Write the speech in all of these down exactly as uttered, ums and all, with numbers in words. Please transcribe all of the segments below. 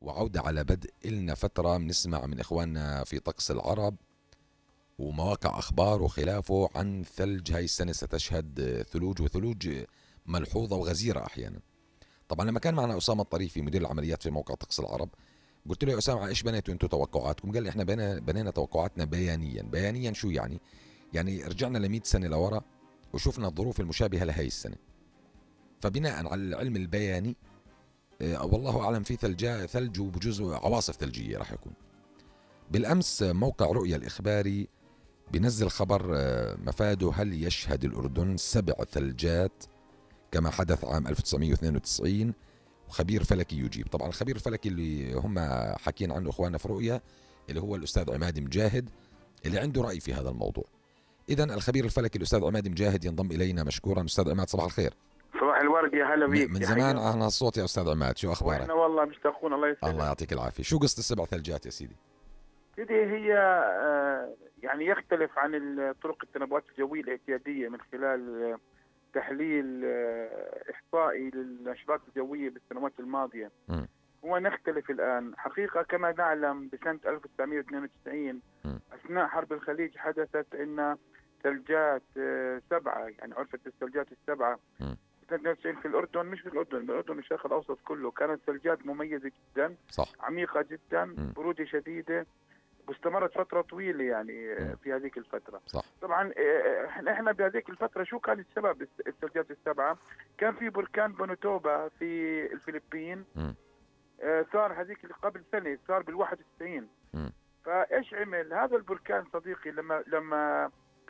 وعودة على بدء. إلنا فترة بنسمع من إخواننا في طقس العرب ومواقع أخبار وخلافه عن ثلج هاي السنة ستشهد ثلوج، وثلوج ملحوظة وغزيرة أحيانا. طبعا لما كان معنا أسامة الطريفي مدير العمليات في موقع طقس العرب، قلت له يا أسامة إيش بنيتوا أنتوا توقعاتكم؟ قال لي إحنا بنينا, بنينا توقعاتنا بيانيا. بيانيا شو يعني؟ يعني رجعنا لمئة سنة لورا وشوفنا الظروف المشابهة لهي السنة، فبناء على العلم البياني آه والله أعلم في ثلج ثلج وبجوز عواصف ثلجية راح يكون. بالأمس موقع رؤيا الإخباري بنزل خبر آه مفاده هل يشهد الأردن سبع ثلجات كما حدث عام ألف وتسعمئة واثنين وتسعين، وخبير فلكي يجيب. طبعا الخبير الفلكي اللي هم حكين عنه اخواننا في رؤيا اللي هو الاستاذ عماد مجاهد اللي عنده راي في هذا الموضوع. اذا الخبير الفلكي الاستاذ عماد مجاهد ينضم الينا مشكورا. استاذ عماد صباح الخير. صباح الورد، يا هلا بيك. من زمان عن الصوت يا استاذ عماد، شو اخبارك؟ احنا والله مشتاقون. الله يسلمك. الله يعطيك العافيه. شو قصه السبع ثلجات يا سيدي؟ سيدي هي آه يعني يختلف عن طرق التنبؤات الجويه الاعتياديه من خلال تحليل إحصائي للنشرات الجوية بالسنوات الماضية. م. هو نختلف الآن حقيقة. كما نعلم بسنة ألف وتسعمئة واثنين وتسعين م. أثناء حرب الخليج حدثت أن ثلجات سبعة، يعني عرفت الثلجات السبعة م. سنة اثنين وتسعين في الأردن، مش في الأردن، بالأردن الشرق الأوسط كله. كانت ثلجات مميزة جدا، صح. عميقة جدا، م. برودة شديدة، واستمرت فترة طويلة يعني م. في هذيك الفترة. صح. طبعا احنا بهذيك الفترة شو كان السبب الثلجات السبعة؟ كان في بركان بونوتوبا في الفلبين م. صار هذيك قبل سنة، صار بالواحد وتسعين. فايش عمل هذا البركان صديقي؟ لما لما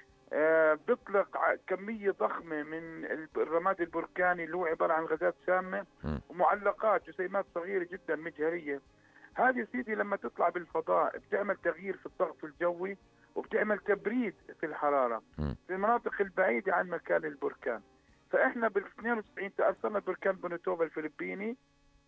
بيطلق كمية ضخمة من الرماد البركاني اللي هو عبارة عن غازات سامة م. ومعلقات جسيمات صغيرة جدا مجهرية. هذه سيدي لما تطلع بالفضاء بتعمل تغيير في الضغط الجوي وبتعمل تبريد في الحرارة م. في المناطق البعيدة عن مكان البركان. فإحنا بال اثنين وتسعين تأثرنا بركان بونوتوبا الفلبيني،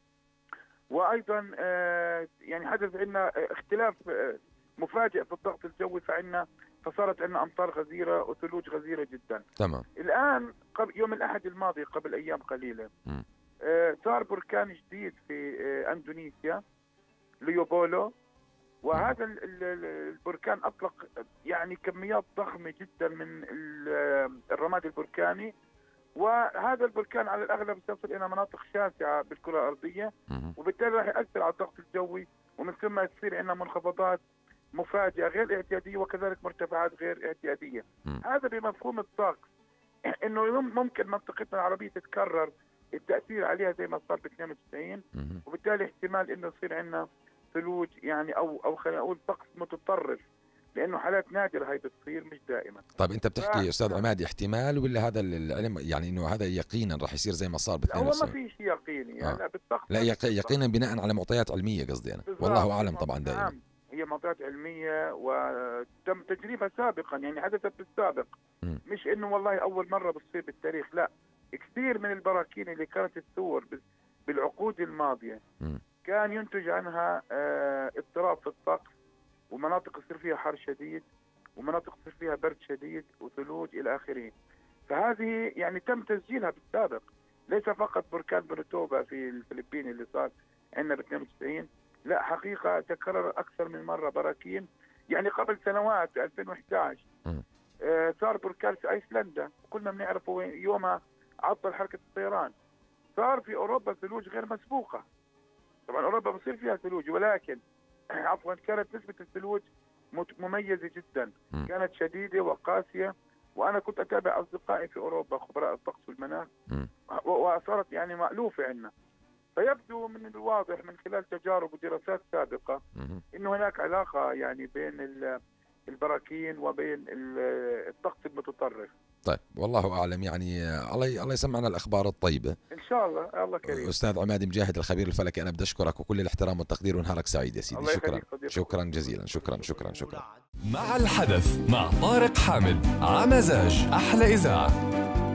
وأيضا آه يعني حدث عندنا اختلاف آه مفاجئ في الضغط الجوي، فعنا فصارت عندنا أمطار غزيرة وثلوج غزيرة جدا. تمام. الآن قبل يوم الأحد الماضي قبل أيام قليلة آه صار بركان جديد في آه أندونيسيا، ليوبولو، وهذا البركان أطلق يعني كميات ضخمة جدا من الرماد البركاني، وهذا البركان على الأغلب سيصل إلى مناطق شاسعة بالكرة الأرضية، وبالتالي راح يأثر على الضغط الجوي، ومن ثم تصير عندنا منخفضات مفاجئة غير اعتيادية وكذلك مرتفعات غير اعتيادية. هذا بمفهوم الطقس إنه ممكن منطقتنا العربية تتكرر التأثير عليها زي ما صار ب اثنين وتسعين، وبالتالي احتمال إنه يصير عندنا ثلوج يعني او او خلينا نقول طقس متطرف، لانه حالات نادره هاي بتصير مش دائما. طيب انت بتحكي ف... استاذ عماد احتمال ولا هذا العلم يعني انه هذا يقينا راح يصير زي ما صار ب اثنين وتسعين؟ هو ما في شيء يقيني يعني. آه. بالطقس لا يق... يقينا بناء على معطيات علميه قصدي انا. والله اعلم طبعا دائما. نعم هي معطيات علميه وتم تجريبها سابقا، يعني حدثت بالسابق. م. مش انه والله اول مره بتصير بالتاريخ، لا، كثير من البراكين اللي كانت تثور بالعقود الماضيه م. كان ينتج عنها اه اضطراب في الطقس، ومناطق يصير فيها حر شديد، ومناطق يصير فيها برد شديد وثلوج إلى آخره. فهذه يعني تم تسجيلها بالسابق، ليس فقط بركان بونوتوبا في الفلبين اللي صار عندنا ب اثنين وتسعين، لا حقيقة تكرر أكثر من مرة براكين. يعني قبل سنوات في ألفين وإحدى عشر اه صار بركان في أيسلندا، وكلنا بنعرفه يومها عطل حركة الطيران. صار في أوروبا ثلوج غير مسبوقة. طبعا أوروبا بصير فيها ثلوج، ولكن عفوا كانت نسبة الثلوج مميزة جدا، م. كانت شديدة وقاسية، وأنا كنت أتابع أصدقائي في أوروبا خبراء الطقس والمناخ، وصارت يعني مألوفة عندنا. فيبدو من الواضح من خلال تجارب ودراسات سابقة إنه هناك علاقة يعني بين البراكين وبين الطقس المتطرف. طيب والله اعلم، يعني الله الله يسمعنا الاخبار الطيبه ان شاء الله. الله كريم. استاذ عماد مجاهد الخبير الفلكي، انا بدي اشكرك وكل الاحترام والتقدير، ونهارك سعيد يا سيدي. شكرا شكرا جزيلا. شكرا شكرا شكرا. مع الحدث مع طارق حامد، عمزاج احلى اذاعه.